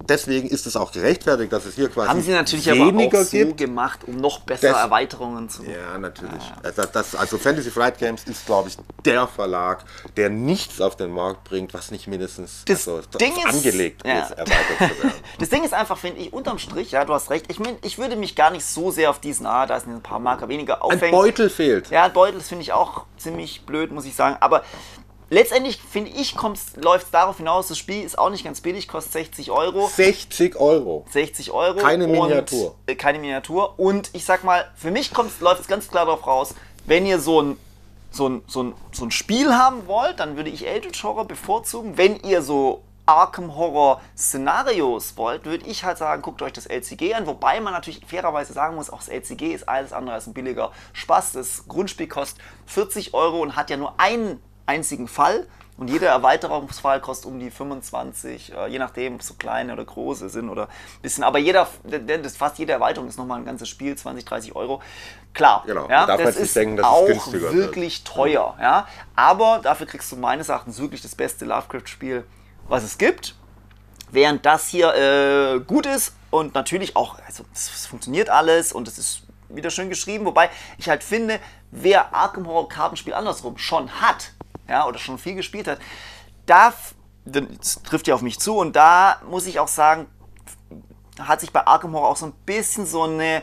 deswegen ist es auch gerechtfertigt, dass es hier quasi Haben sie natürlich weniger aber auch so gibt. gemacht, um noch bessere Das- Erweiterungen zu Ja, natürlich. Das, das, also Fantasy Flight Games ist, glaube ich, der Verlag, der nichts auf den Markt bringt, was nicht mindestens Das also, Ding ist- angelegt ja. ist, erweitert zu werden. Das Ding ist einfach, finde ich, unterm Strich, ja, du hast recht, ich, mein, ich würde mich gar nicht so sehr auf diesen, ah, da sind ein paar Marker weniger Ein aufhängen. Beutel fehlt. Ja, ein Beutel, das finde ich auch ziemlich blöd, muss ich sagen. Aber letztendlich, finde ich, läuft es darauf hinaus, das Spiel ist auch nicht ganz billig, kostet sechzig Euro. sechzig Euro. sechzig Euro. Keine und, Miniatur. äh, keine Miniatur. Und ich sag mal, für mich läuft es ganz klar darauf raus, wenn ihr so ein, so, ein, so, ein, so ein Spiel haben wollt, dann würde ich Eldritch Horror bevorzugen. Wenn ihr so Arkham Horror Szenarios wollt, würde ich halt sagen, guckt euch das L C G an, wobei man natürlich fairerweise sagen muss, auch das L C G ist alles andere als ein billiger Spaß. Das Grundspiel kostet vierzig Euro und hat ja nur einen einzigen Fall und jeder Erweiterungsfall kostet um die fünfundzwanzig, äh, je nachdem, ob es so kleine oder große sind oder ein bisschen, aber jeder, das, fast jede Erweiterung ist nochmal ein ganzes Spiel, zwanzig, dreißig Euro. Klar, Genau, ja, man darf das jetzt nicht ist denken, dass es auch günstiger wird. wirklich teuer, ja, aber dafür kriegst du meines Erachtens wirklich das beste Lovecraft-Spiel, was es gibt. Während das hier äh, gut ist und natürlich auch, also es, es funktioniert alles und es ist wieder schön geschrieben, wobei ich halt finde, wer Arkham Horror Kartenspiel andersrum schon hat, ja, oder schon viel gespielt hat, da, das trifft ja auf mich zu und da muss ich auch sagen, hat sich bei Arkham Horror auch so ein bisschen so eine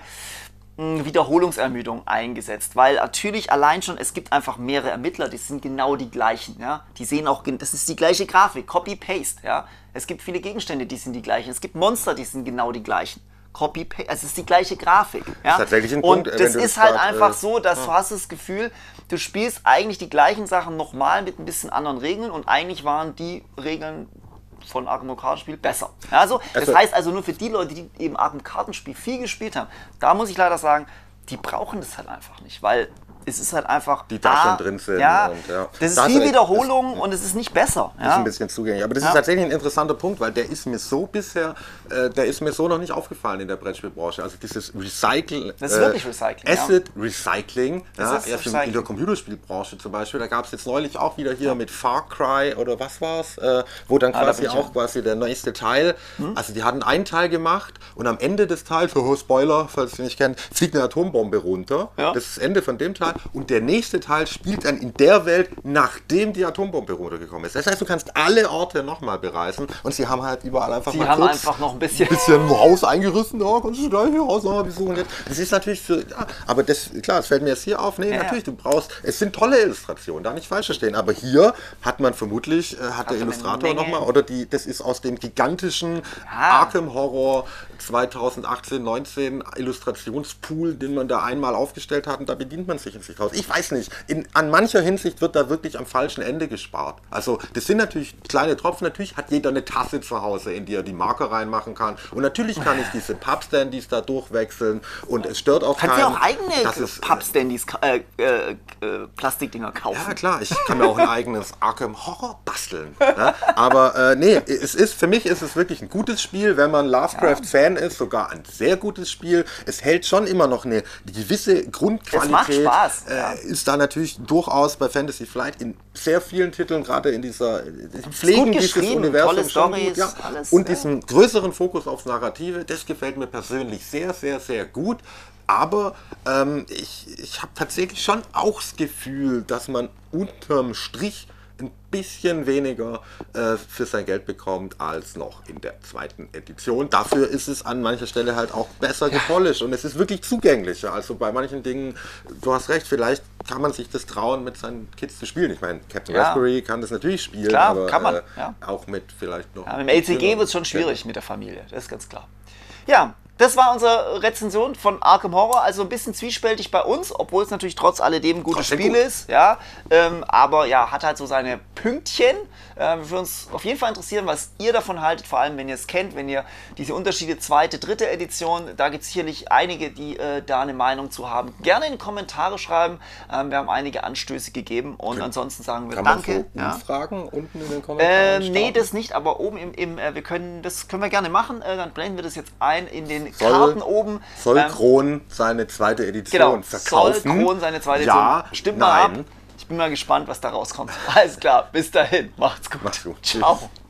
Wiederholungsermüdung eingesetzt, weil natürlich allein schon, es gibt einfach mehrere Ermittler, die sind genau die gleichen, ja, die sehen auch, das ist die gleiche Grafik, Copy-Paste, ja, es gibt viele Gegenstände, die sind die gleichen, es gibt Monster, die sind genau die gleichen, Copy-Paste, es ist die gleiche Grafik, ja, ist tatsächlich ein und Punkt, wenn das du ist das halt grad, einfach äh, so, dass ja. du hast das Gefühl, du spielst eigentlich die gleichen Sachen nochmal mit ein bisschen anderen Regeln und eigentlich waren die Regeln von Arkham Horror Kartenspiel besser. Ja, also, das Also- heißt also nur für die Leute, die eben Arkham Kartenspiel viel gespielt haben, da muss ich leider sagen, die brauchen das halt einfach nicht, weil es ist halt einfach... Die da A, schon drin sind Ja, und, ja. das ist Da hast viel du recht. Wiederholung und es ist nicht besser. Ist Ja. ein bisschen zugänglich. Aber das Ja. ist tatsächlich ein interessanter Punkt, weil der ist mir so bisher, äh, der ist mir so noch nicht aufgefallen in der Brettspielbranche. Also dieses Recycle, Das ist wirklich Recycling, ja. Asset Recycling, Das ja, ist erst in, Recycling. in der Computerspielbranche zum Beispiel. Da gab es jetzt neulich auch wieder hier mit Far Cry oder was war's, äh, wo dann Ah, da quasi bin ich auch ja. quasi der nächste Teil, also die hatten einen Teil gemacht und am Ende des Teils, oh, Spoiler, falls ihr nicht kennt, fliegt eine Atombombe runter. Ja. Das ist das Ende von dem Teil und der nächste Teil spielt dann in der Welt, nachdem die Atombombe runtergekommen ist. Das heißt, du kannst alle Orte nochmal bereisen und sie haben halt überall einfach Die mal haben kurz einfach noch ein bisschen... ein bisschen ein Haus eingerissen, ja, kannst du gleich hier Haus nochmal besuchen. Jetzt. Das ist natürlich für, ja, aber das, klar, das fällt mir jetzt hier auf. Nee, Ja, natürlich, du brauchst, es sind tolle Illustrationen, da nicht falsch verstehen, aber hier hat man vermutlich, äh, hat der eine Illustrator Menge. nochmal, oder die, das ist aus dem gigantischen Ja. Arkham Horror zweitausendachtzehn, neunzehn Illustrationspool, den man da einmal aufgestellt hat und da bedient man sich in sich raus. Ich weiß nicht, in, an mancher Hinsicht wird da wirklich am falschen Ende gespart. Also das sind natürlich kleine Tropfen, natürlich hat jeder eine Tasse zu Hause, in die er die Marker reinmachen kann und natürlich kann ich diese Pub-Standys da durchwechseln und es stört auch Kannst du keinen. auch eigene Das ist, Pub-Standys, äh, äh, äh, Plastikdinger kaufen. ja klar, ich kann mir auch ein eigenes Arkham Horror basteln. Ne? Aber äh, nee, es ist, für mich ist es wirklich ein gutes Spiel, wenn man Lovecraft-Fan ist, sogar ein sehr gutes Spiel. Es hält schon immer noch eine gewisse Grundqualität. Es macht Spaß, Äh, ja. Ist da natürlich durchaus bei Fantasy Flight in sehr vielen Titeln, gerade in dieser die Pflegen gut dieses geschrieben, Universum tolle schon Storys, gut, ja. alles, Und ja. diesen größeren Fokus aufs Narrative, das gefällt mir persönlich sehr, sehr, sehr gut. Aber ähm, ich, ich habe tatsächlich schon auch das Gefühl, dass man unterm Strich ein bisschen weniger äh, für sein Geld bekommt als noch in der zweiten Edition. Dafür ist es an mancher Stelle halt auch besser gepolished und es ist wirklich zugänglicher. Also bei manchen Dingen, du hast recht, vielleicht kann man sich das trauen, mit seinen Kids zu spielen. Ich meine, Captain Ja. Raspberry kann das natürlich spielen, Klar, aber kann man, äh, ja. auch mit vielleicht noch... Ja, mit dem L C G wird es schon schwierig mit der Familie, das ist ganz klar. Ja, das war unsere Rezension von Arkham Horror, also ein bisschen zwiespältig bei uns, obwohl es natürlich trotz alledem ein gutes Trotzdem Spiel gut. ist, ja, ähm, aber ja, hat halt so seine Pünktchen. Ähm, wir würden uns auf jeden Fall interessieren, was ihr davon haltet, vor allem wenn ihr es kennt, wenn ihr diese Unterschiede zweite, dritte Edition, da gibt es sicherlich einige, die äh, da eine Meinung zu haben. Gerne in die Kommentare schreiben, ähm, wir haben einige Anstöße gegeben und ansonsten sagen wir Kann man danke. so ja. Umfragen unten in den Kommentaren Ähm, nee, starten? das nicht, aber oben im, im äh, wir können, das können wir gerne machen, äh, dann blenden wir das jetzt ein in den Soll- Karten oben. Soll Ähm, Kron seine zweite Edition genau, verkaufen? soll Kron seine zweite Ja, Edition. Stimmt mal ab. nein. Ich bin mal gespannt, was da rauskommt. Alles klar, bis dahin, macht's gut. Macht's gut. Ciao. Tschüss.